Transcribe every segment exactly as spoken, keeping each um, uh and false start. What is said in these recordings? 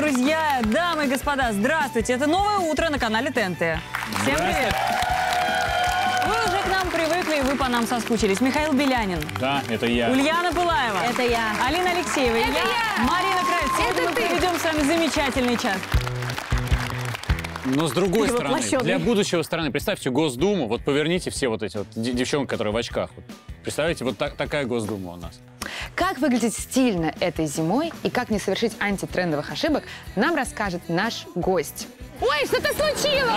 друзья, дамы и господа, здравствуйте! Это новое утро на канале ТНТ. Всем привет! Вы уже к нам привыкли, и вы по нам соскучились. Михаил Белянин. Да, это я. Ульяна Пылаева. Это я. Алина Алексеева. Это я. я. Марина Кравец. Сегодня Это мы ты. проведем с вами замечательный час. Но с другой стороны, Перевоплощенный. для будущего страны, представьте Госдуму, вот поверните все вот эти вот девчонки, которые в очках. Вот. Представляете, вот так, такая Госдума у нас. Как выглядеть стильно этой зимой и как не совершить антитрендовых ошибок, нам расскажет наш гость. Ой, что-то случилось!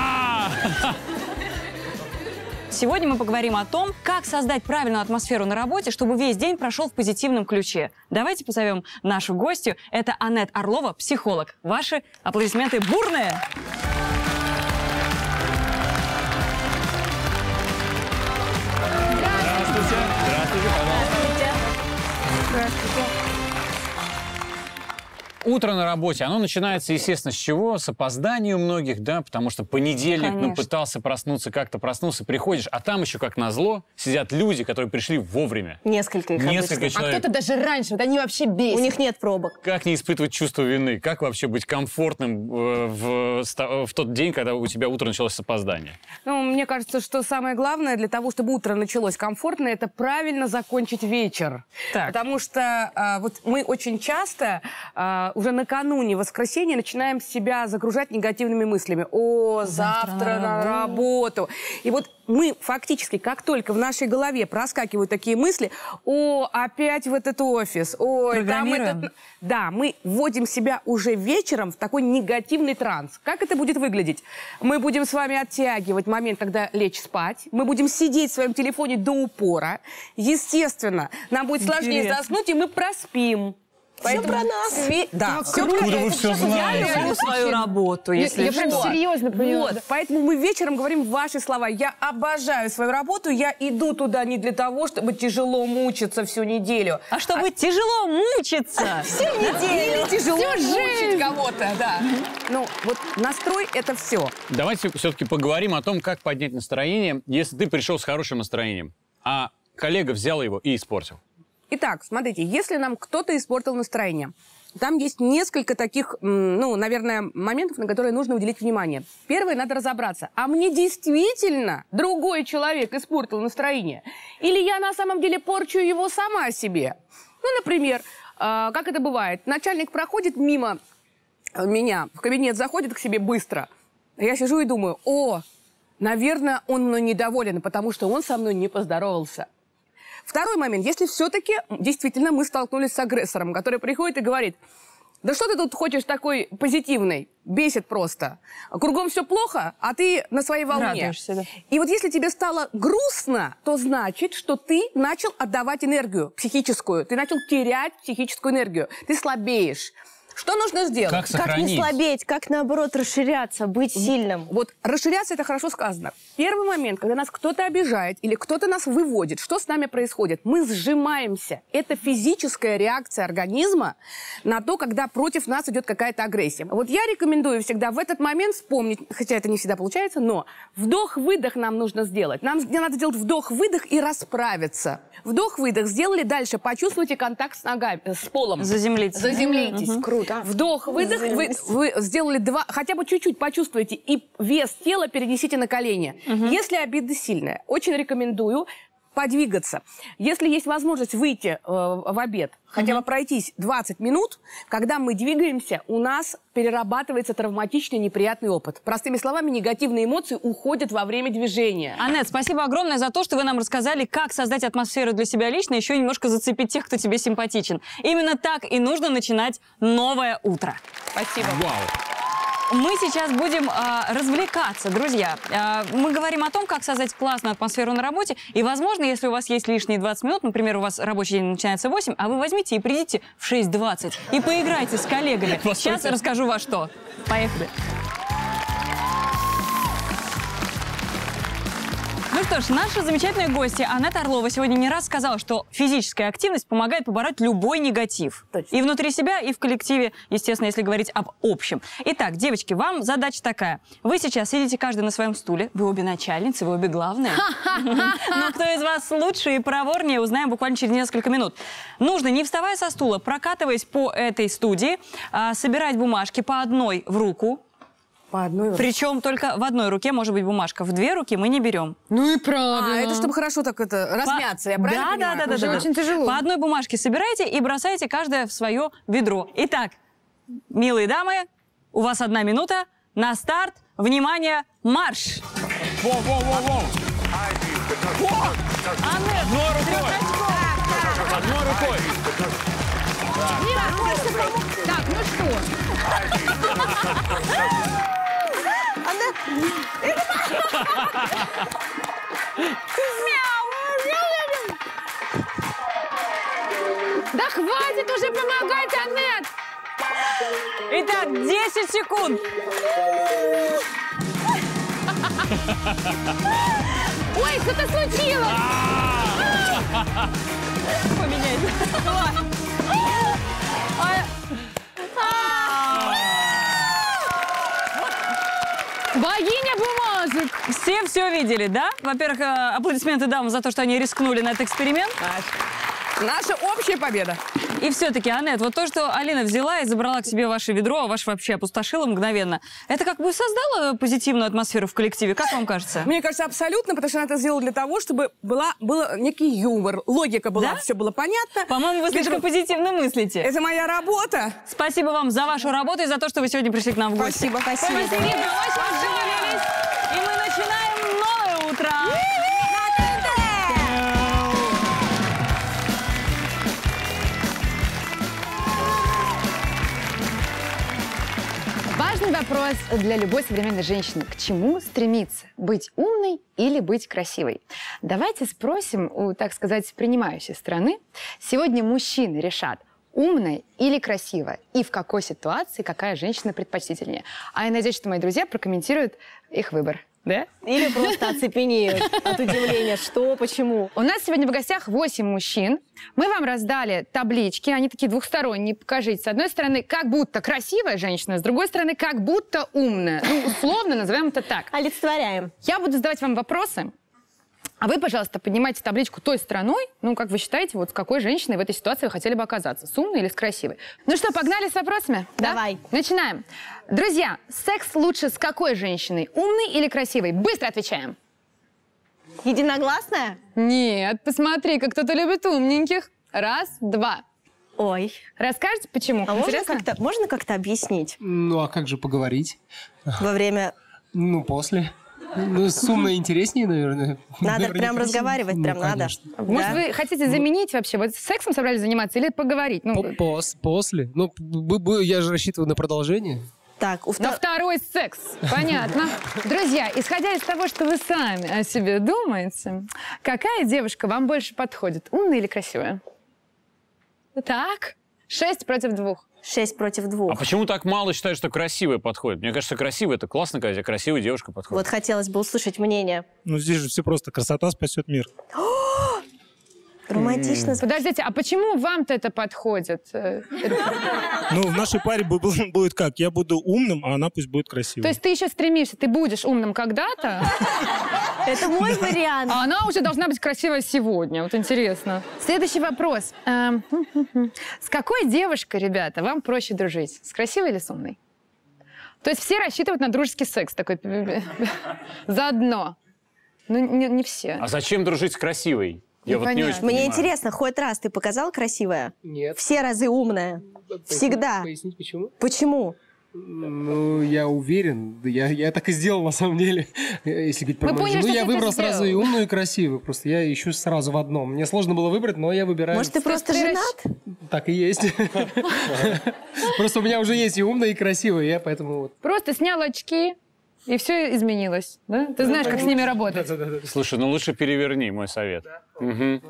Сегодня мы поговорим о том, как создать правильную атмосферу на работе, чтобы весь день прошел в позитивном ключе. Давайте позовем нашу гостью. Это Аннет Орлова, психолог. Ваши аплодисменты бурные! Здравствуйте. Здравствуйте, пожалуйста. Здравствуйте. Утро на работе, оно начинается, естественно, с чего? С опозданием у многих, да, потому что понедельник, ну, Конечно. пытался проснуться, как-то проснулся, приходишь, а там еще, как назло, сидят люди, которые пришли вовремя. Несколько их Несколько обычно. А человек. кто-то даже раньше, вот они вообще бесят. У них нет пробок. Как не испытывать чувство вины? Как вообще быть комфортным э, в, ста- в тот день, когда у тебя утро началось с опоздания? Ну, мне кажется, что самое главное для того, чтобы утро началось комфортно, это правильно закончить вечер. Так. Потому что а, вот мы очень часто а, уже накануне воскресенья начинаем себя загружать негативными мыслями. О, завтра, Завтра на на работу. И вот мы фактически, как только в нашей голове проскакивают такие мысли, о, опять в этот офис, ой, там Программируем. этот... Да, мы вводим себя уже вечером в такой негативный транс. Как это будет выглядеть? Мы будем с вами оттягивать момент, когда лечь спать. Мы будем сидеть в своем телефоне до упора. Естественно, нам будет сложнее Интересно. заснуть, и мы проспим. Все про нас. Све- Да, все про Откуда вы нас. все Я знаете? люблю свою работу, если я прям что. серьезно поняла. Вот, поэтому мы вечером говорим ваши слова. Я обожаю свою работу, я иду туда не для того, чтобы тяжело мучиться всю неделю. А чтобы тяжело мучиться. Всю неделю. Или тяжело мучить кого-то, да. Ну, вот настрой — это все. Давайте все-таки поговорим о том, как поднять настроение, если ты пришел с хорошим настроением, а коллега взял его и испортил. Итак, смотрите, если нам кто-то испортил настроение, там есть несколько таких, м, ну, наверное, моментов, на которые нужно уделить внимание. Первое, надо разобраться, а мне действительно другой человек испортил настроение? Или я на самом деле порчу его сама себе? Ну, например, э, как это бывает, начальник проходит мимо меня, в кабинет заходит к себе быстро, я сижу и думаю, о, наверное, он мной недоволен, потому что он со мной не поздоровался. Второй момент. Если все-таки действительно мы столкнулись с агрессором, который приходит и говорит, да что ты тут хочешь такой позитивный, бесит просто. Кругом все плохо, а ты на своей волне. Радуешься, да. И вот если тебе стало грустно, то значит, что ты начал отдавать энергию психическую, ты начал терять психическую энергию, ты слабеешь. Что нужно сделать? Как Как не сохранить? слабеть, как наоборот расширяться, быть сильным. Вот расширяться — это хорошо сказано. Первый момент, когда нас кто-то обижает или кто-то нас выводит, что с нами происходит? Мы сжимаемся. Это физическая реакция организма на то, когда против нас идет какая-то агрессия. Вот я рекомендую всегда в этот момент вспомнить, хотя это не всегда получается, но вдох-выдох нам нужно сделать. Нам надо сделать вдох-выдох и расправиться. Вдох-выдох сделали, дальше почувствуйте контакт с ногами, с полом. Заземлиться. Заземлитесь. Круто. Вдох, выдох, вы, вы сделали два, хотя бы чуть-чуть почувствуйте, и вес тела перенесите на колени. Если обида сильная, очень рекомендую подвигаться. Если есть возможность выйти э, в обед, хотя бы пройтись двадцать минут, когда мы двигаемся, у нас перерабатывается травматичный неприятный опыт. Простыми словами, негативные эмоции уходят во время движения. Аннет, спасибо огромное за то, что вы нам рассказали, как создать атмосферу для себя лично, еще немножко зацепить тех, кто тебе симпатичен. Именно так и нужно начинать новое утро. Спасибо. Вау! Мы сейчас будем э, развлекаться, друзья. Э, мы говорим о том, как создать классную атмосферу на работе. И, возможно, если у вас есть лишние двадцать минут, например, у вас рабочий день начинается в восемь, а вы возьмите и придите в шесть двадцать и поиграйте с коллегами. Сейчас расскажу во что. Поехали. Мы в что ж, наша замечательная гостья Анетта Орлова сегодня не раз сказала, что физическая активность помогает побороть любой негатив. Точно. И внутри себя, и в коллективе, естественно, если говорить об общем. Итак, девочки, вам задача такая. Вы сейчас сидите каждый на своем стуле. Вы обе начальницы, вы обе главные. Но кто из вас лучше и проворнее, узнаем буквально через несколько минут. Нужно, не вставая со стула, прокатываясь по этой студии, собирать бумажки по одной в руку. По одной руке. Причем только в одной руке может быть бумажка. В две руки мы не берем. Ну и правильно. А, это чтобы хорошо так это размяться, я правильно да, понимаю? да, да, Уже да, да. очень тяжело. По одной бумажке собираете и бросаете каждая в свое ведро. Итак, милые дамы, у вас одна минута. На старт. Внимание, марш! Во-во-во-во! Анет, Одной рукой! Одной рукой! Так, ну что? Да хватит уже помогать, Анет! Итак, десять секунд. Ой, что-то случилось! Поменяйте. Богиня бумажек! Все все видели, да? Во-первых, э, аплодисменты дамам за то, что они рискнули на этот эксперимент. Наша общая победа. И все-таки, Анет, вот то, что Алина взяла и забрала к себе ваше ведро, а ваше вообще опустошила мгновенно, это как бы создало позитивную атмосферу в коллективе, как вам кажется? Мне кажется, абсолютно, потому что она это сделала для того, чтобы была, был некий юмор, логика была, Да? все было понятно. По-моему, вы слишком позитивно мыслите. Это моя работа. Спасибо вам за вашу работу и за то, что вы сегодня пришли к нам в гости. Спасибо, спасибо. Спасибо, очень поделились. И мы начинаем новое утро. Важный вопрос для любой современной женщины. К чему стремиться? Быть умной или быть красивой? Давайте спросим у, так сказать, принимающей стороны. Сегодня мужчины решат, умная или красивая, и в какой ситуации какая женщина предпочтительнее. А я надеюсь, что мои друзья прокомментируют их выбор. Да? Или просто оцепенеют от удивления. Что, почему? У нас сегодня в гостях восемь мужчин. Мы вам раздали таблички, они такие двухсторонние, покажите. С одной стороны, как будто красивая женщина, с другой стороны, как будто умная. Ну, условно назовем это так. Олицетворяем. Я буду задавать вам вопросы, а вы, пожалуйста, поднимайте табличку той стороной, ну, как вы считаете, вот с какой женщиной в этой ситуации вы хотели бы оказаться, с умной или с красивой. Ну что, погнали с вопросами? Давай. Да? Начинаем. Друзья, секс лучше с какой женщиной, умной или красивой? Быстро отвечаем. Единогласная? Нет, посмотри, как кто-то любит умненьких. Раз, два. Ой. Расскажете, почему? А можно Интересно? как-то, можно как-то объяснить Ну, а как же поговорить? во время... Ну, после. Ну, с умной интереснее, наверное. Надо Наверное, прям красиво. разговаривать, Ну, прям надо. конечно. Может, Да. вы хотите заменить вообще? Вот сексом собрались заниматься или поговорить? Ну, По- пос- После. Ну, б- б- я же рассчитываю на продолжение. Так, у на втор- второй секс. Понятно. Друзья, исходя из того, что вы сами о себе думаете, какая девушка вам больше подходит? Умная или красивая? Так, шесть против двух. шесть против А двух. почему так мало считают, что красивая подходит? Мне кажется, красивая — это классно, когда красивая девушка подходит. Вот хотелось бы услышать мнение. Ну, здесь же все просто. Красота спасет мир. Романтично. Подождите, а почему вам-то это подходит? Э, Ну, в нашей паре бу- бу- будет как? Я буду умным, а она пусть будет красивой. То есть ты еще стремишься, ты будешь умным когда-то, Это мой вариант. а она уже должна быть красивая сегодня. Вот интересно. Следующий вопрос. Эм, хм, хм, хм. С какой девушкой, ребята, вам проще дружить? С красивой или с умной? То есть все рассчитывают на дружеский секс такой заодно. Ну, не, не все. А зачем дружить с красивой? Я вот не Непонятно. очень Мне понимаю. интересно, хоть раз ты показал красивая? Нет. Все разы умная. Всегда. Пояснить, почему? Почему? Ну, я уверен. Да Я, я так и сделал, на самом деле. Если говорить про Мы мою поняли, жену. что я ты выбрал это сразу сделал. и умную, и красивую. Просто я ищу сразу в одном. Мне сложно было выбрать, но я выбираю. Может, ты просто ты женат? Так и есть. Просто у меня уже есть и умная, и красивая. Я поэтому вот. Просто снял очки, и все изменилось. Да? Ты знаешь, как с ними работать. Слушай, ну лучше переверни мой совет. Мгм.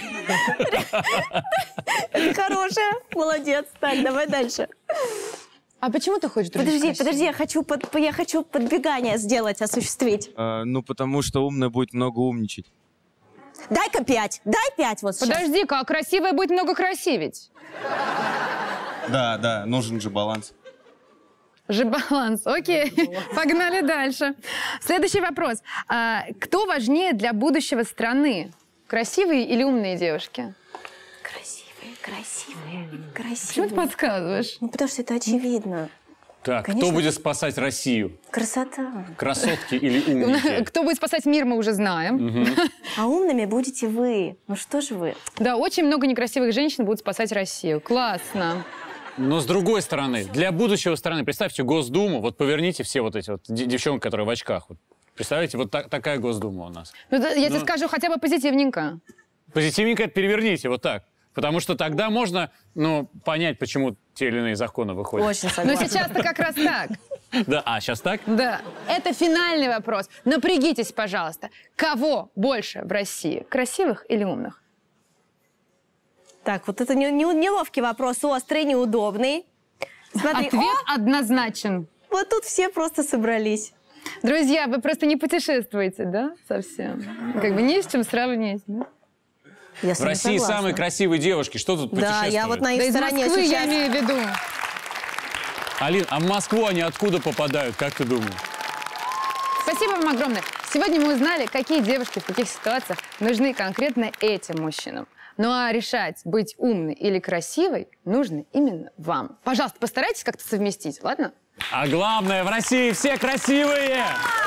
Хорошая. Молодец. Так, давай дальше. А почему ты хочешь дружить с Подожди, красивыми? подожди, я хочу, под, я хочу подбегание сделать, осуществить. Э, ну, потому что умная будет много умничать. Дай-ка пять, дай пять вот сейчас. Подожди-ка, а красивая будет много красивить. Да, да, нужен же баланс. Же баланс. Окей, погнали дальше. Следующий вопрос. А, кто важнее для будущего страны? Красивые или умные девушки? Красивые, красивые, красивые. Почему ты подсказываешь? Ну, потому что это очевидно. Так, Конечно. кто будет спасать Россию? Красота. Красотки или умники? Кто будет спасать мир, мы уже знаем. А умными будете вы. Ну что же вы? Да, очень много некрасивых женщин будут спасать Россию. Классно. Но с другой стороны, для будущего страны, представьте Госдуму, вот поверните все вот эти вот де- девчонки, которые в очках. Вот. Представляете, вот так- такая Госдума у нас. Ну, да, я тебе Ну. скажу хотя бы позитивненько. Позитивненько это переверните, вот так. Потому что тогда можно, ну, понять, почему те или иные законы выходят. Очень Но согласна. сейчас-то как раз так. Да, а сейчас так? Да. Это финальный вопрос. Напрягитесь, пожалуйста. Кого больше в России? Красивых или умных? Так, вот это не, не- неловкий вопрос, острый, неудобный. Смотри, Ответ о, однозначен. вот тут все просто собрались. Друзья, вы просто не путешествуете, да, совсем? Как бы не с чем сравнить, да? Я с В вами России согласна. самые красивые девушки. Что тут Да, путешествуют? я вот на их Да из стороне Москвы я сейчас. имею в виду. Алин, а в Москву они откуда попадают, как ты думаешь? Спасибо вам огромное. Сегодня мы узнали, какие девушки в каких ситуациях нужны конкретно этим мужчинам. Ну а решать, быть умной или красивой, нужно именно вам. Пожалуйста, постарайтесь как-то совместить, ладно? А главное, в России все красивые!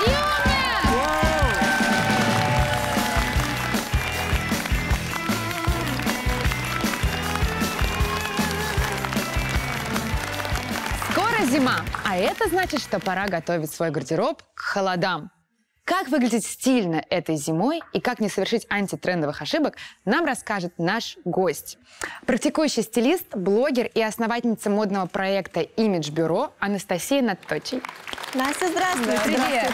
Скоро зима, а это значит, что пора готовить свой гардероб к холодам. Как выглядеть стильно этой зимой и как не совершить антитрендовых ошибок, нам расскажет наш гость. Практикующий стилист, блогер и основательница модного проекта «Имидж-бюро» Анастасия Наточий. Настя, здравствуй. Привет.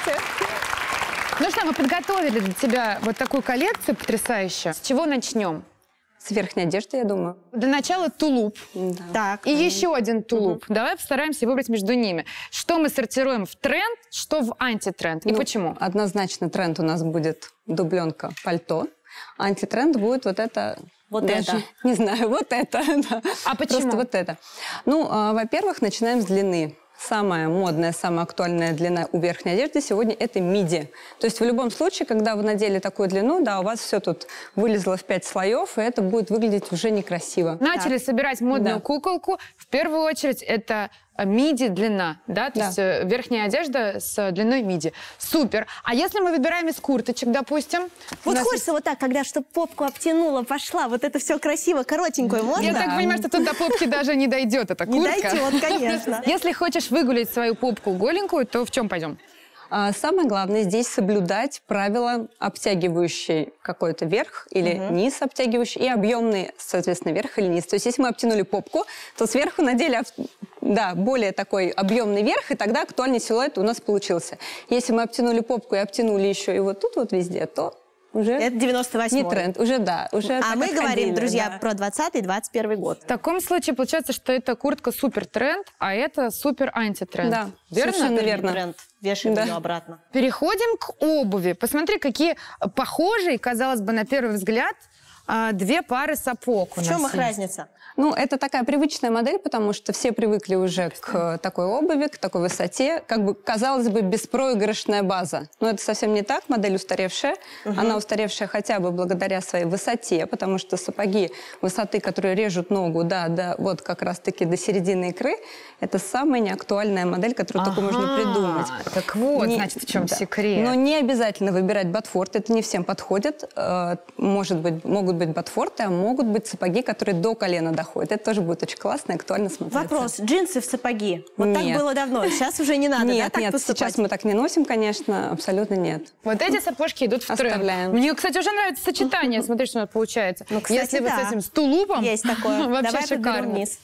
Ну что, мы подготовили для тебя вот такую коллекцию потрясающую. С чего начнем? С верхней одежды, я думаю. Для начала тулуп. Так. И еще один тулуп. Давай постараемся выбрать между ними. Что мы сортируем в тренд, что в антитренд. И Ну, почему? Однозначно тренд у нас будет дубленка, пальто. Антитренд будет вот это... Вот даже, это. Не знаю, вот это. Да. А почему? Просто вот это. Ну, а, во-первых, начинаем с длины. Самая модная, самая актуальная длина у верхней одежды сегодня – это миди. То есть в любом случае, когда вы надели такую длину, да, у вас все тут вылезло в пять слоев, и это будет выглядеть уже некрасиво. Начали собирать модную Да. куколку. В первую очередь это миди длина, да, то Да. есть э, верхняя одежда с длиной миди. Супер. А если мы выбираем из курточек, допустим? у Вот нас хочется вот так, когда чтобы попку обтянула, пошла, вот это все красиво, коротенькое, можно? Я так понимаю, что тут до попки даже не дойдет эта Не куртка. дойдет, конечно. Если хочешь выгулять свою попку голенькую, то в чем пойдем? А самое главное здесь соблюдать правила обтягивающий какой-то верх или низ обтягивающий и объемный, соответственно, верх или низ. То есть если мы обтянули попку, то сверху надели об- да, более такой объемный верх, и тогда актуальный силуэт у нас получился. Если мы обтянули попку и обтянули еще и вот тут вот везде, то уже Это девяносто восьмой. не тренд, уже да. Уже А так мы говорим, отходили, друзья, да. про двадцатый двадцать первый год. В таком случае получается, что это куртка супер тренд, а это супер антитренд. Да, Верно? совершенно верно. Тренд. Вешаем Да. ее обратно. Переходим к обуви. Посмотри, какие похожие, казалось бы, на первый взгляд, а, две пары сапог у В чем нас их есть. разница? Ну, это такая привычная модель, потому что все привыкли уже к такой обуви, к такой высоте. Как бы, казалось бы, беспроигрышная база. Но это совсем не так. Модель устаревшая. Она устаревшая хотя бы благодаря своей высоте, потому что сапоги высоты, которые режут ногу, да, да, вот как раз-таки до середины икры, это самая неактуальная модель, которую только можно Ага, придумать. Так вот, Не- значит, в чем да. секрет. Но не обязательно выбирать ботфорт, это не всем подходит. Э, Может быть, могут быть ботфорты, а могут быть сапоги, которые до колена доходят. Это тоже будет очень классно и актуально смотреться. Вопрос. Джинсы в сапоги. Вот так Нет. было давно. Сейчас уже не надо, да, Нет, так нет, поступать? сейчас мы так не носим, конечно, абсолютно нет. Вот эти сапожки идут в тренд. Оставляем. Мне, кстати, уже нравится сочетание. Смотри, что у нас получается. Ну, кстати, Если вот да. с этим, с тулупом, Есть такое. вообще Давай подберем шикарно. вниз.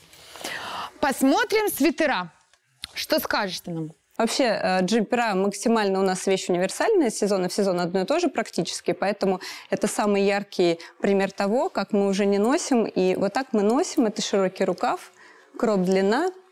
Посмотрим свитера. Что скажешь ты нам? Вообще, э, джемпера максимально у нас вещь универсальная, с сезона в сезон одно и то же практически, поэтому это самый яркий пример того, как мы уже не носим. И вот так мы носим, это широкий рукав, кроп-длина,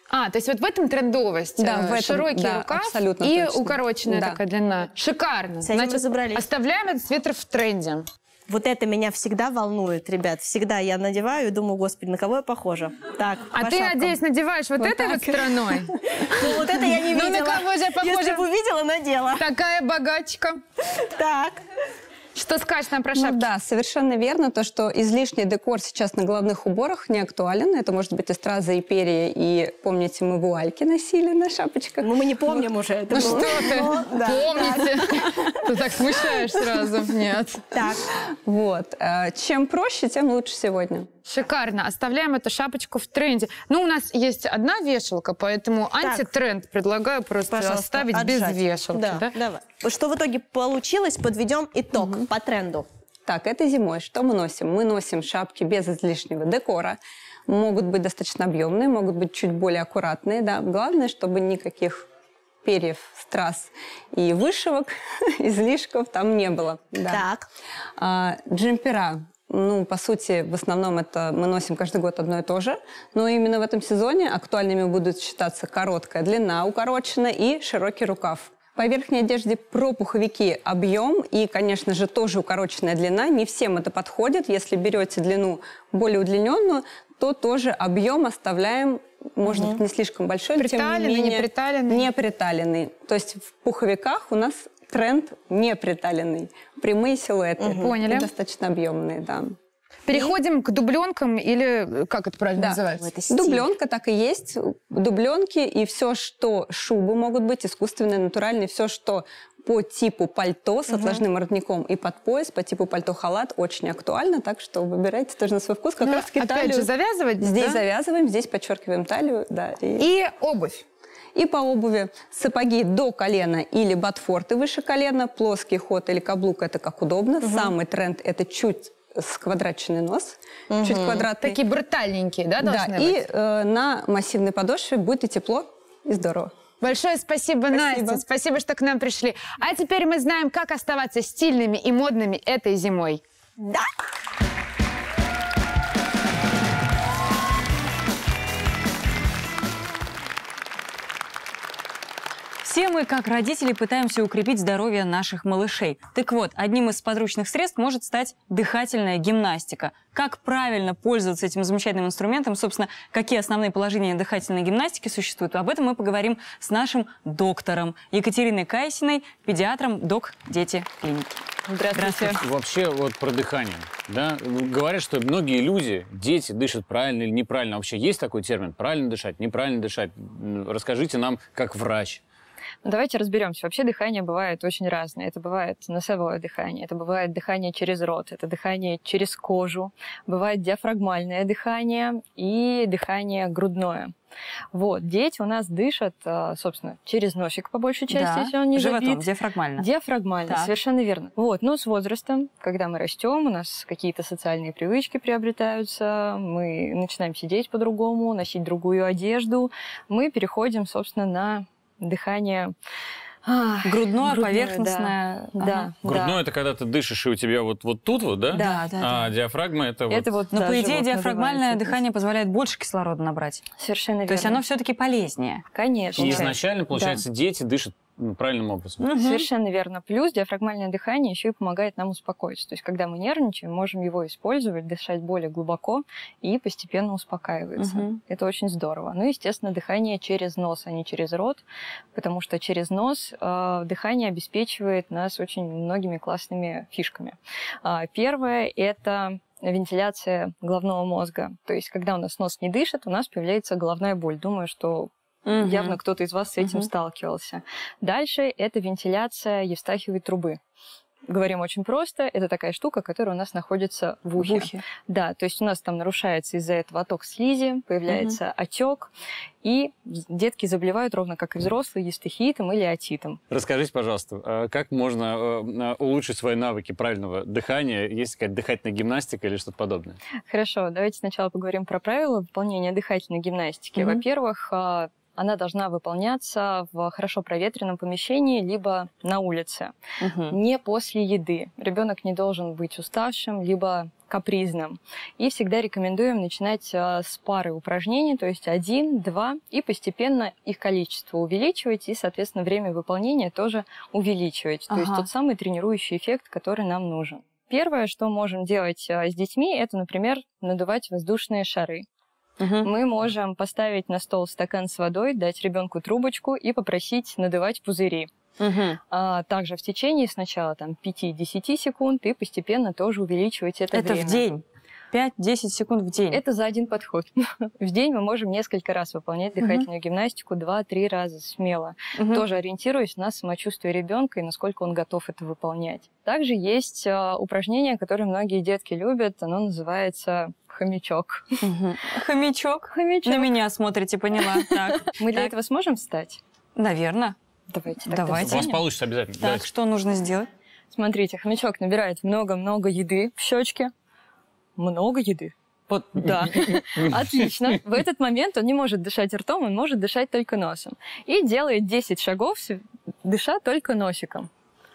А, то есть вот в этом трендовость. Да, э, в этом, широкий да, рукав абсолютно и точно. укороченная Да. такая длина. Шикарно. С этим Значит, разобрались. оставляем этот свитер в тренде. Вот это меня всегда волнует, ребят. Всегда я надеваю и думаю, господи, на кого я похожа. Так, А по ты, шапкам. надеюсь, надеваешь вот, Вот этой так. вот стороной? Ну вот это я не Ну, видела. на кого же я похожа? Если бы увидела, надела. Такая богачка. Так. Что скажешь нам про Ну шапки? да, совершенно верно. То, что излишний декор сейчас на головных уборах не актуален. Это может быть и стразы, и перья. И помните, мы вуальки носили на шапочках. Ну мы не помним уже. Это Ну было. что ты? Ну, да, Помните? Ты так смущаешь сразу. Нет. Так. Вот. Э, Чем проще, тем лучше сегодня. Шикарно. Оставляем эту шапочку в тренде. Ну, у нас есть одна вешалка, поэтому антитренд предлагаю просто Пожалуйста, оставить без отжать. вешалки. Да, Да? давай. Что в итоге получилось, подведем итог по тренду. Так, этой зимой что мы носим? Мы носим шапки без излишнего декора. Могут быть достаточно объемные, могут быть чуть более аккуратные. Да? Главное, чтобы никаких перьев, страз и вышивок, излишков там не было. Да. Так. А, джемпера. Ну, по сути, в основном это мы носим каждый год одно и то же. Но именно в этом сезоне актуальными будут считаться короткая длина, укороченная и широкий рукав. По верхней одежде про пуховики объем и, конечно же, тоже укороченная длина. Не всем это подходит. Если берете длину более удлиненную, то тоже объем оставляем, может быть, не слишком большой, но тем не Приталенный, менее не приталенный? не приталенный. То есть в пуховиках у нас тренд не приталенный. Прямые силуэты. Поняли. И достаточно объемные, да. Переходим к дубленкам или как это правильно Да. называется? Дубленка так и есть. Дубленки и все, что шубы могут быть искусственные, натуральные, все, что по типу пальто с отложным воротником и под пояс, по типу пальто-халат очень актуально, так что выбирайте тоже на свой вкус. Как Ну, раз таки опять талию же, завязывать, здесь да? завязываем, здесь подчеркиваем талию, да. И, И обувь. и по обуви сапоги до колена или ботфорты выше колена, плоский ход или каблук, это как удобно. Самый тренд это чуть сквадраченный нос, чуть квадратный. Такие брутальненькие, да, Да, должны и быть? э, на массивной подошве будет и тепло, и здорово. Большое спасибо, Спасибо. Настя. Спасибо, что к нам пришли. А теперь мы знаем, как оставаться стильными и модными этой зимой. Да. Все мы, как родители, пытаемся укрепить здоровье наших малышей. Так вот, одним из подручных средств может стать дыхательная гимнастика. Как правильно пользоваться этим замечательным инструментом, собственно, какие основные положения дыхательной гимнастики существуют, об этом мы поговорим с нашим доктором Екатериной Кайсиной, педиатром док-дети клиники. Здравствуйте. Вообще вот про дыхание. Да? Говорят, что многие люди, дети, дышат правильно или неправильно. Вообще есть такой термин? Правильно дышать, неправильно дышать? Расскажите нам, как врач. Ну, давайте разберемся. Вообще дыхание бывает очень разное. Это бывает носовое дыхание, это бывает дыхание через рот, это дыхание через кожу, бывает диафрагмальное дыхание и дыхание грудное. Вот. Дети у нас дышат, собственно, через носик по большей части, Да, если он не животом, забит. диафрагмально. Диафрагмально, Так. совершенно верно. Вот. Но с возрастом, когда мы растем, у нас какие-то социальные привычки приобретаются, мы начинаем сидеть по-другому, носить другую одежду, мы переходим, собственно, на дыхание а, Грудное, грудное, поверхностное. Да, Ага. да, Грудное да. это когда ты дышишь, и у тебя вот, вот тут вот, да? Да, да, А диафрагма это вот... Это вот, Но, да, по идее, живот диафрагмальное называется. дыхание позволяет больше кислорода набрать. Совершенно верно. То есть оно все-таки полезнее. Конечно. И изначально, получается, дети дышат ну, правильным образом. Мгм. Совершенно верно. Плюс диафрагмальное дыхание еще и помогает нам успокоиться. То есть, когда мы нервничаем, можем его использовать, дышать более глубоко и постепенно успокаиваться. Мгм. Это очень здорово. Ну, естественно, дыхание через нос, а не через рот, потому что через нос э, дыхание обеспечивает нас очень многими классными фишками. А, первое – это вентиляция головного мозга. То есть, когда у нас нос не дышит, у нас появляется головная боль. Думаю, что Мгм. явно кто-то из вас с этим Мгм. сталкивался. Дальше это вентиляция евстахиевой трубы. Говорим очень просто. Это такая штука, которая у нас находится в ухе. В ухе. Да, то есть у нас там нарушается из-за этого отток слизи, появляется отек, и детки заболевают ровно как и взрослые евстахиитом или отитом. Расскажите, пожалуйста, а как можно э, улучшить свои навыки правильного дыхания? Есть какая-то дыхательная гимнастика или что-то подобное? Хорошо, давайте сначала поговорим про правила выполнения дыхательной гимнастики. Мгм. Во-первых, а, она должна выполняться в хорошо проветренном помещении, либо на улице. Угу. Не после еды. Ребенок не должен быть уставшим, либо капризным. И всегда рекомендуем начинать а, с пары упражнений, то есть один, два, и постепенно их количество увеличивать, и, соответственно, время выполнения тоже увеличивать. Ага. То есть тот самый тренирующий эффект, который нам нужен. Первое, что можем делать а, с детьми, это, например, надувать воздушные шары. Угу. Мы можем поставить на стол стакан с водой, дать ребенку трубочку и попросить надувать пузыри. Угу. А также в течение сначала там, пяти-десяти секунд и постепенно тоже увеличивать это, это время. Это в день? пять-десять секунд в день? Это за один подход. В день мы можем несколько раз выполнять дыхательную угу. гимнастику, два-три раза смело. Угу. Тоже ориентируясь на самочувствие ребенка и насколько он готов это выполнять. Также есть а, упражнение, которое многие детки любят. Оно называется хомячок. Угу. Хомячок? Хомячок. На меня смотрите, поняла. Так. Мы для так. этого сможем встать? Наверное. Давайте. Давайте. У вас получится обязательно. Так, Давайте. что нужно сделать? Смотрите, хомячок набирает много-много еды в щечки. Много еды. Вот, да. Отлично. В этот момент он не может дышать ртом, он может дышать только носом. И делает десять шагов, дыша только носиком.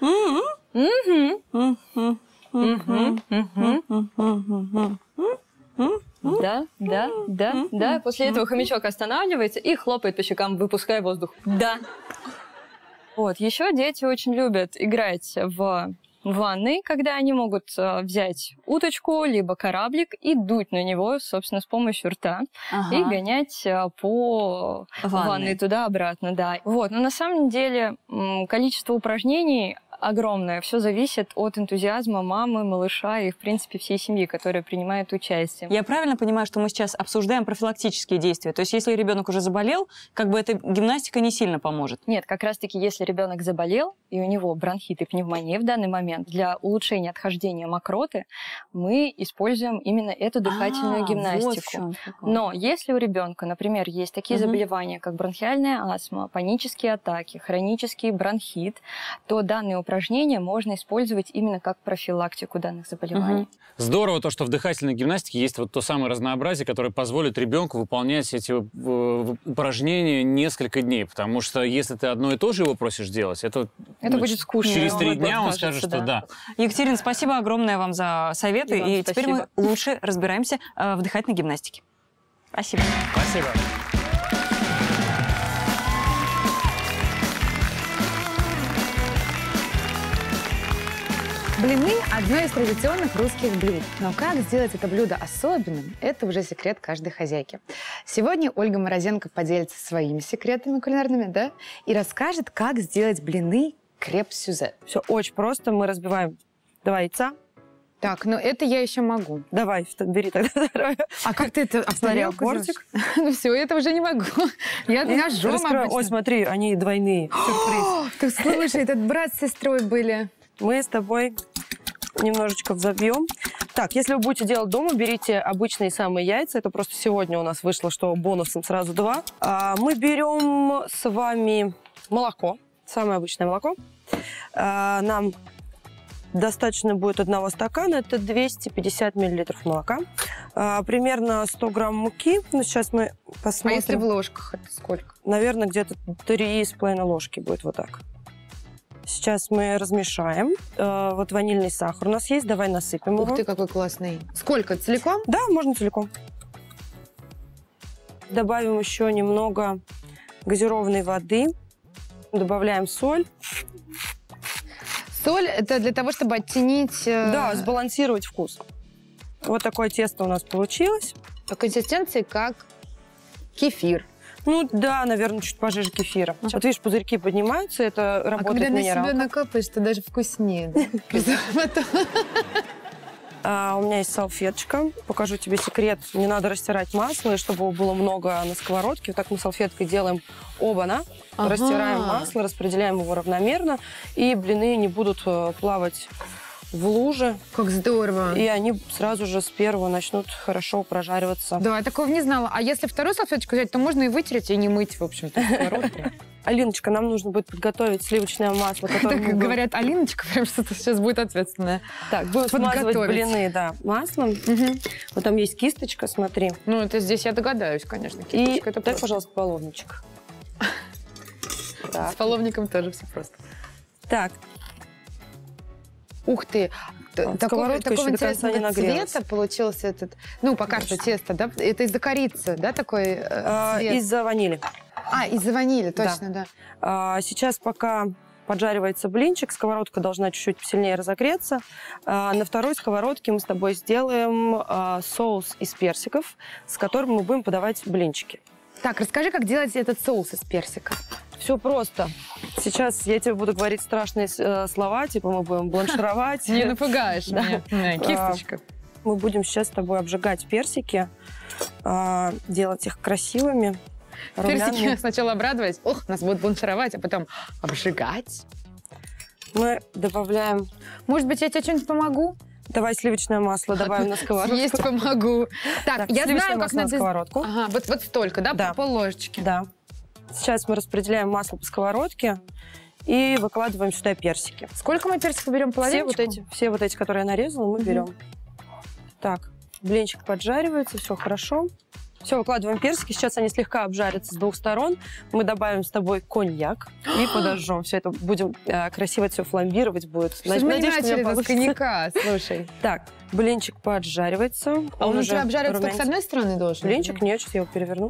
Да, да, да, да. После этого хомячок останавливается и хлопает по щекам, выпуская воздух. Да. Вот. Еще дети очень любят играть в ванной, когда они могут взять уточку, либо кораблик и дуть на него, собственно, с помощью рта. Ага. И гонять по ванной, ванной туда-обратно. Да. Вот. Но на самом деле количество упражнений огромное. Все зависит от энтузиазма мамы, малыша и, в принципе, всей семьи, которая принимает участие. Я правильно понимаю, что мы сейчас обсуждаем профилактические действия? То есть, если ребенок уже заболел, как бы эта гимнастика не сильно поможет? Нет, как раз-таки, если ребенок заболел, и у него бронхит и пневмония в данный момент, для улучшения отхождения мокроты мы используем именно эту дыхательную а, гимнастику. Вот но если у ребенка, например, есть такие угу. заболевания, как бронхиальная астма, панические атаки, хронический бронхит, то данные упражнения можно использовать именно как профилактику данных заболеваний. Угу. Здорово то, что в дыхательной гимнастике есть вот то самое разнообразие, которое позволит ребенку выполнять эти упражнения несколько дней, потому что если ты одно и то же его просишь делать, это, это ну, будет скучно. Через три дня он скажет, что да. да. Екатерина, спасибо огромное вам за советы, и, и теперь спасибо. мы лучше разбираемся в дыхательной гимнастике. Спасибо. Спасибо. Блины – одно из традиционных русских блюд. Но как сделать это блюдо особенным – это уже секрет каждой хозяйки. Сегодня Ольга Морозенко поделится своими секретами кулинарными, да, и расскажет, как сделать блины креп-сюзе. Все очень просто. Мы разбиваем два яйца. Так, ну это я еще могу. Давай, бери тогда второе. А как ты это обставлял? Бортик? Ну все, это уже не могу. Я ножом обычно. Ой, смотри, они двойные. Сюрприз. Ты слушай, этот брат с сестрой были. Мы с тобой немножечко взобьем. Так, если вы будете делать дома, берите обычные самые яйца. Это просто сегодня у нас вышло, что бонусом сразу два. А мы берем с вами молоко, самое обычное молоко. А, нам достаточно будет одного стакана, это двести пятьдесят миллилитров молока. А, примерно сто грамм муки. Ну, сейчас мы посмотрим. А если в ложках, это сколько? Наверное, где-то три с половиной ложки будет вот так. Сейчас мы размешаем. Э, вот ванильный сахар у нас есть. Давай насыпем его. Ух ты, какой классный. Сколько? Целиком? Да, можно целиком. Добавим еще немного газированной воды. Добавляем соль. Соль – это для того, чтобы оттенить… Э... Да, сбалансировать вкус. Вот такое тесто у нас получилось. По консистенции как кефир. Ну да, наверное, чуть пожиже кефира. Вот видишь, пузырьки поднимаются, это работает минералка. А когда на себя накапаешь, то даже вкуснее. У меня есть салфеточка. Покажу тебе секрет. Не надо растирать масло, и чтобы его было много на сковородке. Вот так мы салфеткой делаем оба-на. Растираем масло, распределяем его равномерно. И блины не будут плавать в луже. Как здорово. И они сразу же с первого начнут хорошо прожариваться. Да, я такого не знала. А если вторую салфеточку взять, то можно и вытереть, и не мыть, в общем-то, сковородку. Алиночка, нам нужно будет подготовить сливочное масло. Так как говорят, Алиночка, прям что-то сейчас будет ответственное. Так, будем смазывать блины, да, маслом. Вот там есть кисточка, смотри. Ну, это здесь я догадаюсь, конечно. И дай, пожалуйста, половничек. Так. С половником тоже все просто. Так. Ух ты! Вот, Такого, сковородка такого еще до конца не интересного нагрелась. цвета получился этот... Ну, пока что тесто, да? Это из-за корицы, да, такой э, А, цвет? из-за ванили. А, из-за ванили, точно, да. да. А, сейчас пока поджаривается блинчик, сковородка должна чуть-чуть сильнее разогреться. А, на второй сковородке мы с тобой сделаем а, соус из персиков, с которым мы будем подавать блинчики. Так, расскажи, как делать этот соус из персиков. Все просто. Сейчас я тебе буду говорить страшные э, слова, типа мы будем бланшировать. Не напугаешь меня. Кисточка. Мы будем сейчас с тобой обжигать персики, э, делать их красивыми. Персики сначала обрадовались, ох, нас будут бланшировать, а потом обжигать. Мы добавляем... Может быть, я тебе что-нибудь помогу? Давай сливочное масло добавим на сковородку. Есть помогу. Так, Так, я сливочное знаю, как масло на надо... сковородку. Ага, вот, вот столько, да? Да. По пол ложечки. Да. Сейчас мы распределяем масло по сковородке и выкладываем сюда персики. Сколько мы персиков берем? Все Половиночку? вот эти, все вот эти, которые я нарезала, мы берем. Так, блинчик поджаривается, все хорошо. Все, выкладываем персики. Сейчас они слегка обжарятся с двух сторон. Мы добавим с тобой коньяк и подожжем. Все это будем э, красиво все фламбировать будет. Что же мы не начали с коньяка, слушай. Так, блинчик поджаривается. А он у тебя обжаривается только с одной стороны должен? Блинчик, нет, сейчас я его переверну.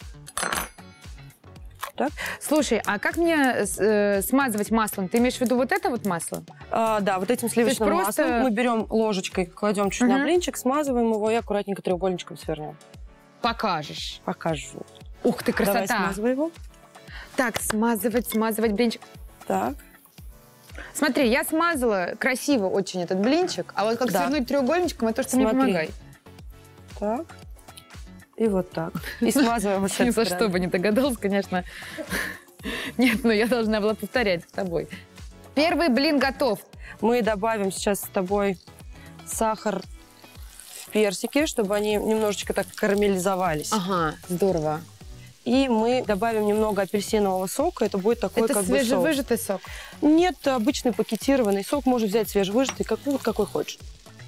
Так. Слушай, а как мне э, смазывать маслом? Ты имеешь в виду вот это вот масло? А, да, вот этим сливочным просто... маслом мы берем ложечкой, кладем чуть угу. на блинчик, смазываем его и аккуратненько треугольничком свернем. Покажешь. Покажу. Ух ты, красота. Давай смазывай его. Так, смазывать, смазывать блинчик. Так. Смотри, я смазала красиво очень этот блинчик, а вот как да. свернуть треугольничком, это то, что Смотри. мне помогай. Так. И вот так. И смазываем вот Ни за что бы не догадался, конечно. Нет, но я должна была повторять с тобой. Первый блин готов. Мы добавим сейчас с тобой сахар в персики, чтобы они немножечко так карамелизовались. Ага, здорово. И мы добавим немного апельсинового сока. Это будет такой это как бы соус. Это свежевыжатый сок? Нет, обычный пакетированный сок. Можно взять свежевыжатый, какой, какой хочешь.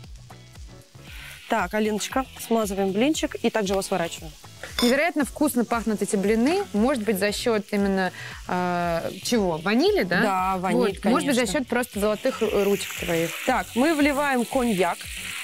Так, Алиночка, смазываем блинчик и также его сворачиваем. Невероятно вкусно пахнут эти блины. Может быть, за счет именно э, чего? Ванили, да? Да, ваниль, вот. конечно. Может быть, за счет просто золотых ручек твоих. Так, мы вливаем коньяк.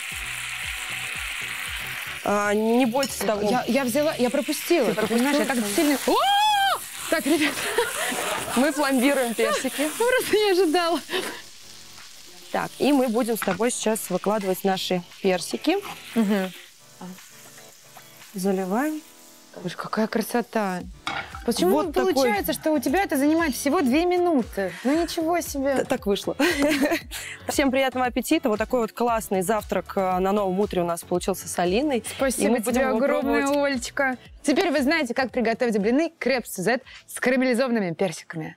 А, не бойтесь того. Я, я взяла, я пропустила. Ты пропустила? Понимаешь, я так сильно... О! Так, ребят. Мы фламбируем персики. Просто не ожидала. Так, и мы будем с тобой сейчас выкладывать наши персики. Угу. Заливаем. Боже, какая красота. Почему Вот получается, такой... что у тебя это занимает всего две минуты? Ну ничего себе. Так вышло. Всем приятного аппетита. Вот такой вот классный завтрак на новом утре у нас получился с Алиной. Спасибо тебе огромное, Олечка. Теперь вы знаете, как приготовить блины креп Сюзет с карамелизованными персиками.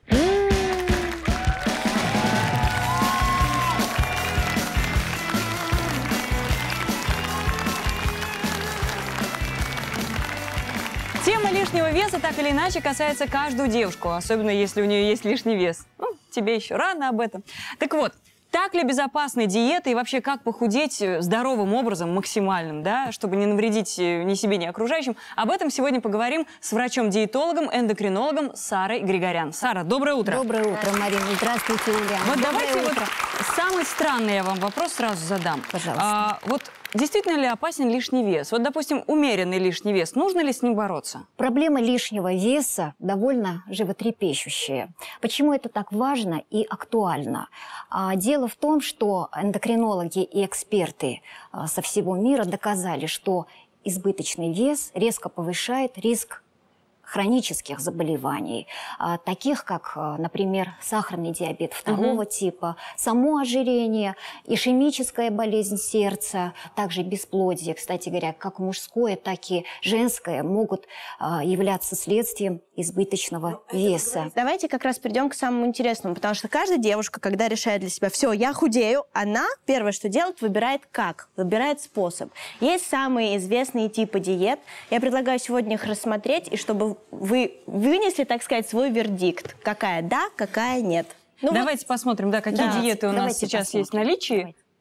Тема лишнего веса так или иначе касается каждую девушку, особенно если у нее есть лишний вес. Ну, тебе еще рано об этом. Так вот, так ли безопасны диеты и вообще как похудеть здоровым образом, максимальным, да, чтобы не навредить ни себе, ни окружающим? Об этом сегодня поговорим с врачом-диетологом, эндокринологом Сарой Григорян. Сара, доброе утро. Доброе утро, Марина. Здравствуйте, Ульяна. Вот доброе давайте утро. вот самый странный я вам вопрос сразу задам. Пожалуйста. А, вот действительно ли опасен лишний вес? Вот, допустим, умеренный лишний вес. Нужно ли с ним бороться? Проблема лишнего веса довольно животрепещущая. Почему это так важно и актуально? А, дело в том, что эндокринологи и эксперты а, со всего мира доказали, что избыточный вес резко повышает риск хронических заболеваний, а, таких как, а, например, сахарный диабет второго угу. типа, само ожирение, ишемическая болезнь сердца, также бесплодие, кстати говоря, как мужское, так и женское, могут а, являться следствием избыточного веса. Давайте как раз перейдем к самому интересному, потому что каждая девушка, когда решает для себя, все, я худею, она первое, что делает, выбирает как, выбирает способ. Есть самые известные типы диет. Я предлагаю сегодня их рассмотреть, и чтобы вы вынесли, так сказать, свой вердикт. Какая да, какая нет. Ну, давайте вот... посмотрим, да, какие да, диеты у нас сейчас посмотрим. Есть в наличии.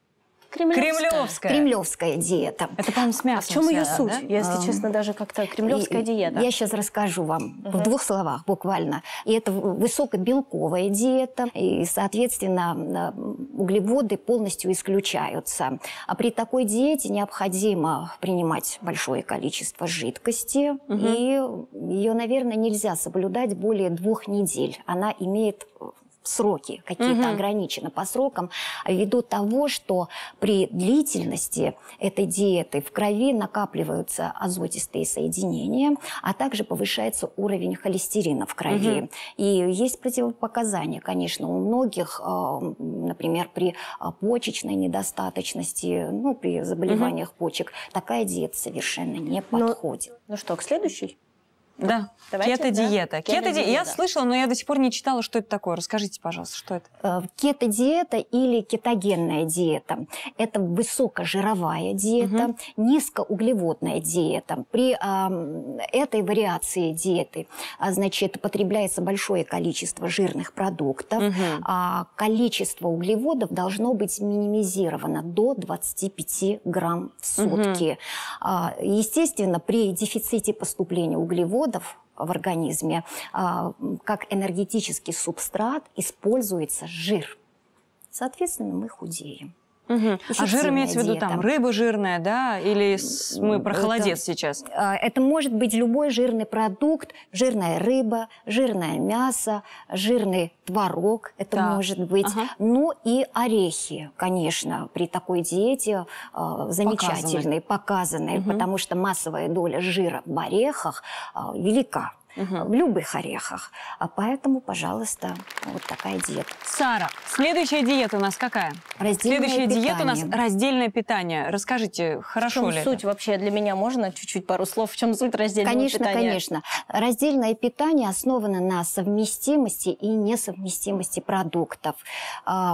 Кремлевская. Кремлевская диета. Это, по-моему, с мясом. А в чем ее связано, суть? да? Я, если честно, даже как-то кремлевская И- диета. Я сейчас расскажу вам Мгм. в двух словах буквально. И это высокобелковая диета, и, соответственно, углеводы полностью исключаются. А при такой диете необходимо принимать большое количество жидкости, Мгм. и ее, наверное, нельзя соблюдать более двух недель. Она имеет сроки какие-то Мгм. ограничены по срокам, ввиду того, что при длительности этой диеты в крови накапливаются азотистые соединения, а также повышается уровень холестерина в крови. Мгм. И есть противопоказания, конечно, у многих, э, например, при э, почечной недостаточности, ну, при заболеваниях почек, такая диета совершенно не подходит. Ну что, к следующей? Да, Давайте, кето-диета. да. Кето-диета. Я Кето-диета. слышала, но я до сих пор не читала, что это такое. Расскажите, пожалуйста, что это? Э, Кето-диета или кетогенная диета – это высокожировая диета, низкоуглеводная диета. При а, этой вариации диеты, а, значит, потребляется большое количество жирных продуктов, Мгм. а количество углеводов должно быть минимизировано до двадцати пяти грамм в сутки. А, естественно, при дефиците поступления углеводов в организме а, как энергетический субстрат используется жир. Соответственно, мы худеем. Мгм. А жир имеется в виду диета. там рыба жирная, да? Или с- мы про Это- холодец сейчас? А, Это может быть любой жирный продукт, жирная рыба, жирное мясо, жирный творог, это Так. может быть. Ага. Ну и орехи, конечно, при такой диете а, замечательные, показанные, Мгм. потому что массовая доля жира в орехах а, велика. В любых орехах. А поэтому, пожалуйста, вот такая диета. Сара, следующая диета у нас какая? Раздельное Следующая диета у нас питание. раздельное питание. Расскажите, В хорошо чем ли суть это? вообще для меня? Можно чуть-чуть пару слов? В чем суть раздельного Конечно, питания? конечно. Раздельное питание основано на совместимости и несовместимости продуктов. А,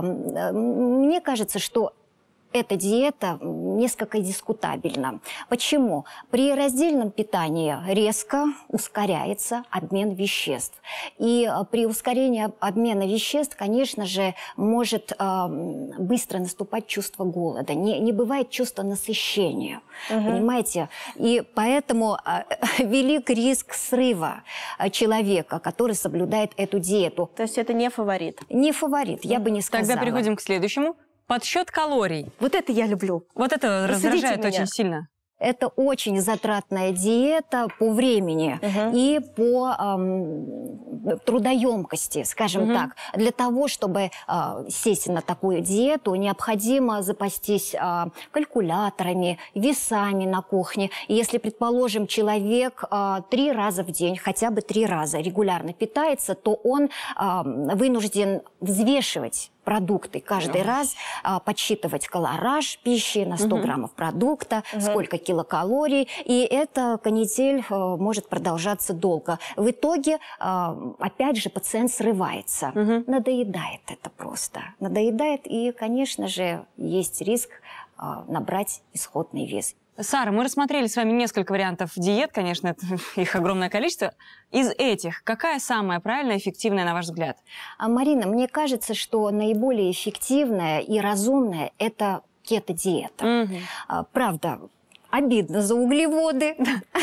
м, Мне кажется, что эта диета несколько дискутабельна. Почему? При раздельном питании резко ускоряется обмен веществ. И а, при ускорении об- обмена веществ, конечно же, может а, м, быстро наступать чувство голода. Не, не бывает чувства насыщения. Мгм. Понимаете? И поэтому а, велик риск срыва а, человека, который соблюдает эту диету. То есть это не фаворит? Не фаворит, я бы не сказала. Тогда переходим к следующему. Подсчет калорий. Вот это я люблю. Вот это Посадите раздражает меня. очень сильно. Это очень затратная диета по времени и по ам, трудоемкости, скажем Мгм. так. Для того, чтобы а, сесть на такую диету, необходимо запастись а, калькуляторами, весами на кухне. И если, предположим, человек а, три раза в день, хотя бы три раза регулярно питается, то он а, вынужден взвешивать продукты каждый раз, а, подсчитывать калораж пищи на сто Мгм. граммов продукта, Мгм. сколько килокалорий, и эта канитель э, может продолжаться долго. В итоге, а, опять же, пациент срывается. Надоедает это просто. Надоедает, и, конечно же, есть риск а, набрать исходный вес. Сара, мы рассмотрели с вами несколько вариантов диет, конечно, это, их огромное количество. Из этих, какая самая правильная, эффективная, на ваш взгляд? А, Марина, мне кажется, что наиболее эффективная и разумная – это кето-диета. А, Правда, обидно за углеводы,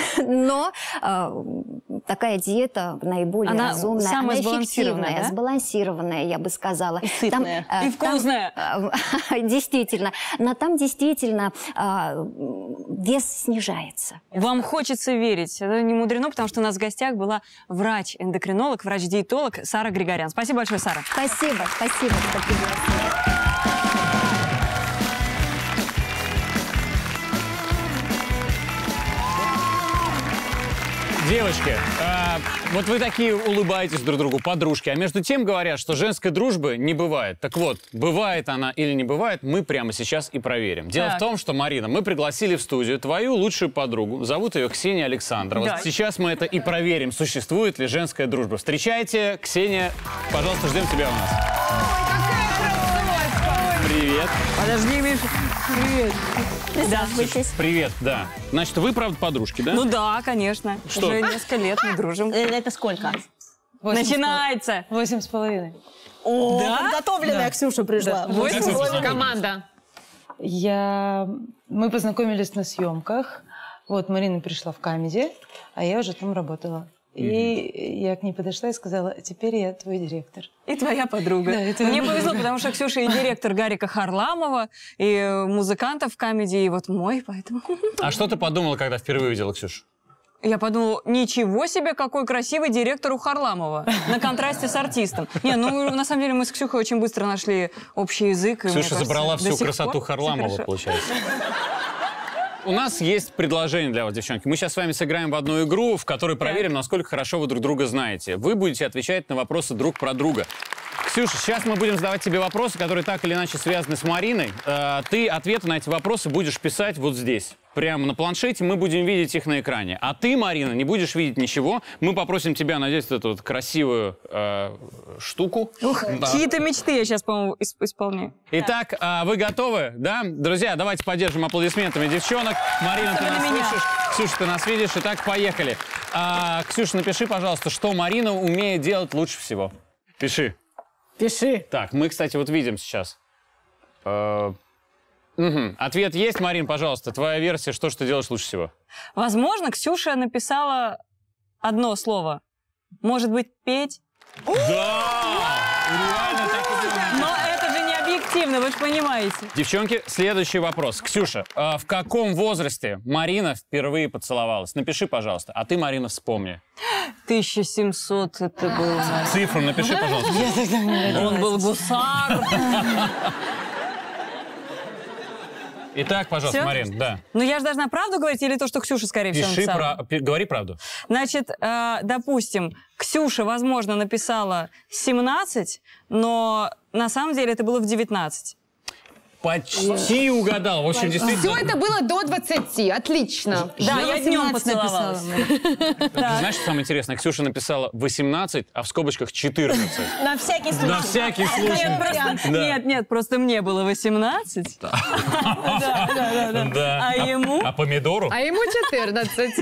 но а, такая диета наиболее Она разумная, самая она сбалансированная, эффективная, да? сбалансированная, я бы сказала. И сытная. а, И вкусная. там, а, действительно. Но там действительно а, вес снижается. Вам хочется верить. Это не мудрено, потому что у нас в гостях была врач-эндокринолог, врач-диетолог Сара Григорян. Спасибо большое, Сара. Спасибо, спасибо, что пригласили. Девочки, а, вот вы такие улыбаетесь друг другу, подружки, а между тем говорят, что женской дружбы не бывает. Так вот, бывает она или не бывает, мы прямо сейчас и проверим. Дело Так. в том, что, Марина, мы пригласили в студию твою лучшую подругу, зовут ее Ксения Александрова. Да. Вот сейчас мы это и проверим, существует ли женская дружба. Встречайте, Ксения, пожалуйста, ждем тебя у нас. Привет. Подожди, Миша. Привет. Да. Привет, да. Значит, вы, правда, подружки, да? Ну да, конечно. Что? Уже несколько лет мы дружим. Это сколько? Начинается. Восемь с половиной. О, Да? подготовленная Да. Ксюша пришла. Да. Восемь с Восемь с половиной. Команда. Я... Мы познакомились на съемках. Вот, Марина пришла в Камеди, а я уже там работала. И mm-hmm. я к ней подошла и сказала: теперь я твой директор. И твоя подруга. Да, и твоя Мне подруга. повезло, потому что Ксюша и директор Гарика Харламова, и музыкантов в Камеди, и вот мой, поэтому... А что ты подумала, когда впервые увидела Ксюшу? Я подумала, ничего себе, какой красивый директор у Харламова. На контрасте с артистом. Не, ну, на самом деле, мы с Ксюхой очень быстро нашли общий язык. Ксюша забрала всю красоту Харламова, получается. У нас есть предложение для вас, девчонки. Мы сейчас с вами сыграем в одну игру, в которой проверим, насколько хорошо вы друг друга знаете. Вы будете отвечать на вопросы друг про друга. Ксюша, сейчас мы будем задавать тебе вопросы, которые так или иначе связаны с Мариной. Э, ты ответы на эти вопросы будешь писать вот здесь. Прямо на планшете, мы будем видеть их на экране. А ты, Марина, не будешь видеть ничего. Мы попросим тебя надеть эту вот красивую э, штуку. Ух, да. Чьи-то мечты я сейчас, по-моему, исполняю. Итак, э, вы готовы? Да? Друзья, давайте поддержим аплодисментами девчонок. Марина, ты нас слышишь? Ксюша, ты нас видишь? Итак, поехали. А, Ксюша, напиши, пожалуйста, что Марина умеет делать лучше всего. Пиши. Пиши. Так, мы, кстати, вот видим сейчас. Э, угу. Ответ есть, Марин, пожалуйста. Твоя версия, что ж ты делаешь лучше всего? Возможно, Ксюша написала одно слово. Может быть, петь? Да! Реально так и было. Но это же не объективно, вы же понимаете. Девчонки, следующий вопрос. Ксюша, э, в каком возрасте Марина впервые поцеловалась? Напиши, пожалуйста. А ты, Марина, вспомни. тысяча семьсот это было. Цифру напиши, пожалуйста. Он был гусар. Итак, пожалуйста, Всё? Марин, да. Ну я же должна правду говорить или то, что Ксюша, скорее всего, Пиши написала? про... Пи- Говори правду. Значит, э, допустим, Ксюша, возможно, написала семнадцать, но на самом деле это было в девятнадцать. Почти угадал. В общем, действительно... Все это было до двадцати. Отлично. Да, я днем поцеловалась. Ты знаешь, что самое интересное? Ксюша написала восемнадцать, а в скобочках четырнадцать. На всякий случай. На всякий случай. Нет, просто, Да. нет, нет, просто мне было восемнадцать. Да, да, да, да. Да. А ему? А помидору? А ему четырнадцать.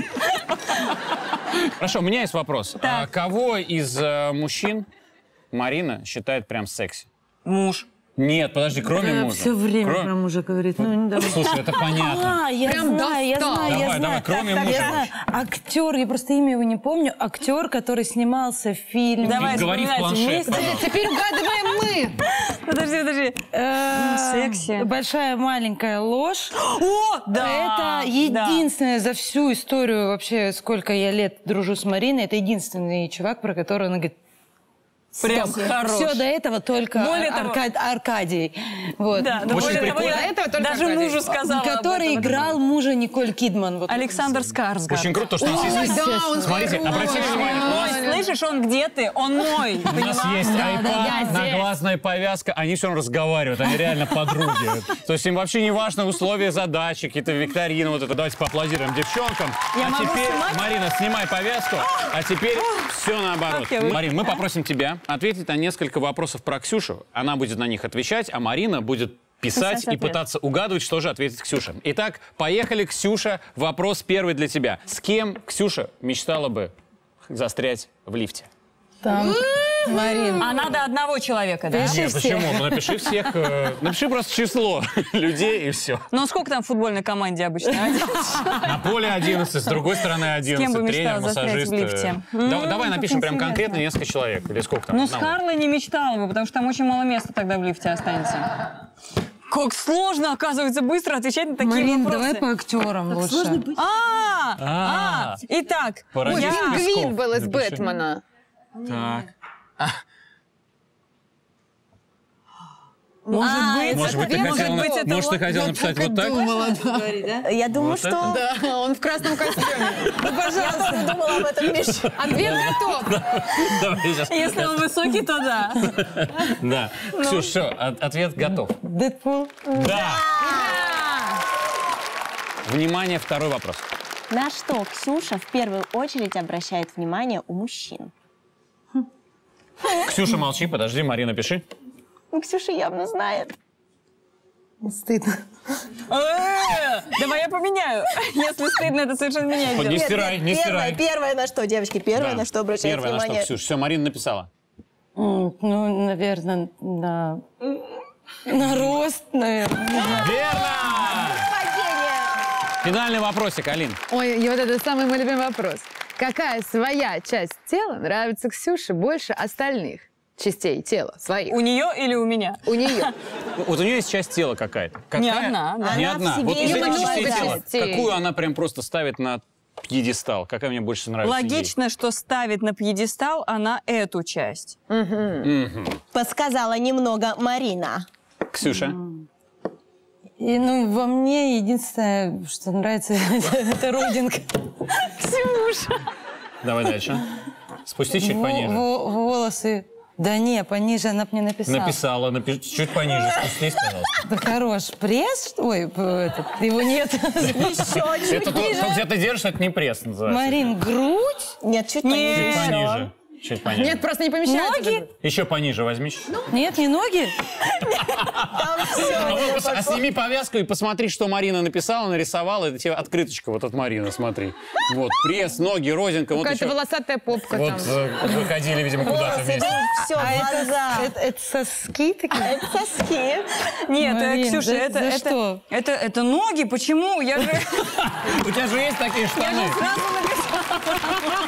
Хорошо, у меня есть вопрос. А кого из э, мужчин Марина считает прям секси? Муж. Нет, подожди, кроме Она мужа. все время Кро- про мужа говорит. Ну, не давай. Слушай, это понятно. А, я Прям знаю, я достал. знаю, я Давай, знаю. давай, кроме Так, мужа. я знаю. Актер, я просто имя его не помню. Актер, который снимался в фильме. Давай, Говори в вспоминайте планшет, вместе. пожалуйста. Теперь угадываем мы. Подожди, подожди. Э, Секси. Большая маленькая ложь. О, да. Это единственное за всю историю вообще, сколько я лет дружу с Мариной, это единственный чувак, про которого она говорит: Прям стоп, хорош. все до этого только Более того- Арка- Аркадий. Вот. Да, но Очень более того, прикольно. я Этого только даже Аркадий. мужу сказала об Который этом. играл мужа Николь Кидман. Вот. Александр Скарсгард. Очень круто, что у нас Ой, есть... да, он Смотрите, хорош. обратите внимание, у нас, Мой, слышишь, он где ты? Он мой. у нас Поняла? есть Да, iPad, да, я здесь. наглазная повязка, они все равно разговаривают, они реально подруги. То есть им вообще не важно условия задачи, какие-то викторины, вот это. Давайте поаплодируем девчонкам. Я а могу теперь, снимать? Марина, снимай повязку, а теперь все наоборот. Как я вы- Марин, мы попросим тебя ответить на несколько вопросов про Ксюшу. Она будет на них отвечать, а Марина будет писать Писать и ответ. пытаться угадывать, что же ответит Ксюша. Итак, поехали, Ксюша. Вопрос первый для тебя. С кем Ксюша мечтала бы застрять в лифте? Там, Марин. А надо одного человека, да? Нет, почему? Ну, напиши всех, э, напиши просто число людей и все. Ну, сколько там в футбольной команде обычно? Один? На поле одиннадцать, с другой стороны одиннадцать, кем бы тренер, мечтала застрять массажист. в лифте? э. М, Да- Давай как напишем прям интересно. конкретно несколько человек. Или сколько там? Ну, с Одного. Карлой не мечтала бы, потому что там очень мало места тогда в лифте останется. Как сложно, оказывается, быстро отвечать на такие Марин, вопросы. давай по актерам лучше. А, А. а, итак, Паразит я- Песков. Пингвин был из Напиши. Бэтмена. Так. Может А, быть, Может быть, ты ответ, хотела, может быть, это может, ты вот- хотела написать вот так? Я думаю, Вот что... это? Да, он в красном костюме. Ну, пожалуйста. Я тоже думала об этом, Миш. Ответ готов. Давай сейчас. Если он высокий, то да. Да. Ксюш, все, ответ готов. Дэдпул. Да. Внимание, второй вопрос. На что Ксюша в первую очередь обращает внимание у мужчин? Ксюша, молчи, подожди, Марина, пиши. Ну, Ксюша явно знает. Стыдно. Э, Давай я поменяю. Если стыдно, это совершенно меняет Не дело. стирай, не первое, стирай. первое на что, девочки, первое Да. на что обращает Первое, на внимание. что, Ксюш. Все, Марина написала. М, Ну, наверное, на На рост, наверное. Верно! Финальный вопросик, Алин. Ой, и вот это самый мой любимый вопрос. Какая своя часть тела нравится Ксюше больше остальных частей тела своих? У нее или у меня? У нее. Вот у нее есть часть тела какая-то. Не одна, да. Не Она одна. в себе Вот из этих много частей тела, частей. какую она прям просто ставит на пьедестал? Какая мне больше нравится? Логично, что ставит на пьедестал она эту часть. Мгм. Подсказала немного Марина. Ксюша? И, ну, во мне единственное, что нравится, это родинка. Ксюша. Давай дальше. Спусти чуть Во- пониже. во- волосы. Да не, пониже она мне написала. Написала, напи- чуть пониже, спустись, пожалуйста. Да хорош. Пресс? что- Ой, п- этот, его нет. Еще Это то, что где ты держишь, это не пресс называется. Марин, грудь? Нет, чуть Чуть пониже. Чуть пониже. Нет, просто не помещается. Ноги? Еще пониже возьми. чуть. Нет, не ноги? Там А, вот пос- а сними повязку и посмотри, что Марина написала, нарисовала. Это тебе открыточка вот от Марины, смотри. Вот, пресс, ноги, родинка. Вот Какая-то еще. волосатая попка Вот там. э, выходили, видимо, куда-то вместе. все, А это, глаза. это, это соски такие? Это соски. Нет, э, Марин, Ксюша, за- это, за это, что? это, это ноги. Почему? Я же, У тебя же есть такие я штаны. же сразу написала.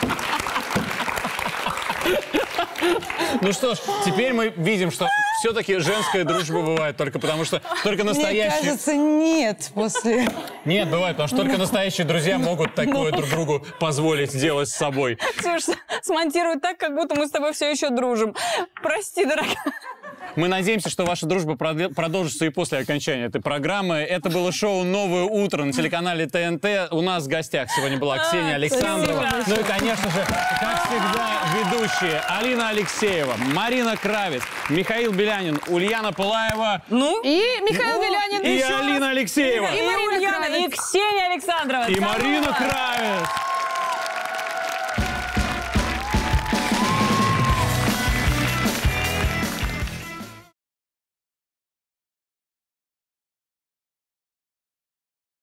Ну что ж, теперь мы видим, что все-таки женская дружба бывает только потому, что только Мне настоящие... кажется, нет после... Нет, бывает, потому что только настоящие друзья могут такое друг другу позволить делать с собой. Ксюша, смонтируй так, как будто мы с тобой все еще дружим. Прости, дорогая. Мы надеемся, что ваша дружба продле- продолжится и после окончания этой программы. Это было шоу «Новое утро» на телеканале Т Н Т. У нас в гостях сегодня была Ксения Александрова. Ну и, конечно же, как всегда, ведущие Алина Алексеева, Марина Кравец, Михаил Белянин, Ульяна Пылаева. Ну? И Михаил Белянин. И еще раз. Алина Алексеева. И Марина Ульяна, и Ксения Александрова. И До Марина нового. Кравец.